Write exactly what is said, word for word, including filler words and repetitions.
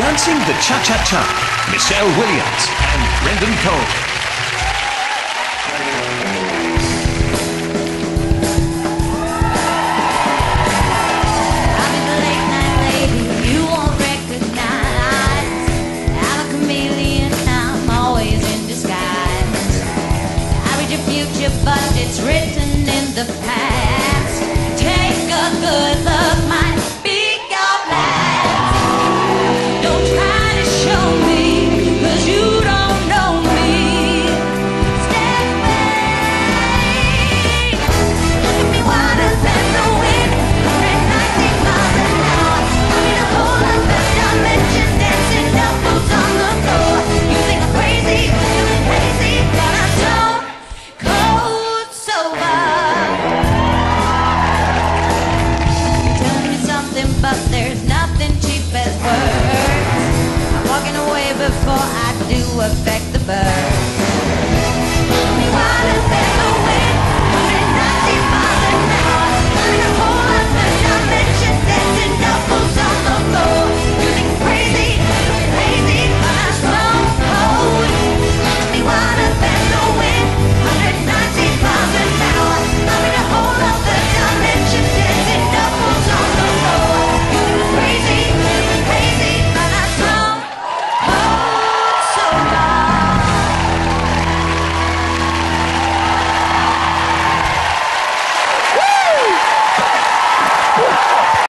Dancing the Cha-Cha-Cha, Michelle Williams and Brendan Cole. But it's written in the past. Take a good look, might be your last. Don't try to show me, cause you don't know me. Step away. Look at me wider than the wind, at ninety miles an hour. I mean a whole lot of dimension, dancing elbows on the floor. You think I'm crazy, feeling crazy, but I'm so but there's nothing cheap as words. I'm walking away before I do affect the birds.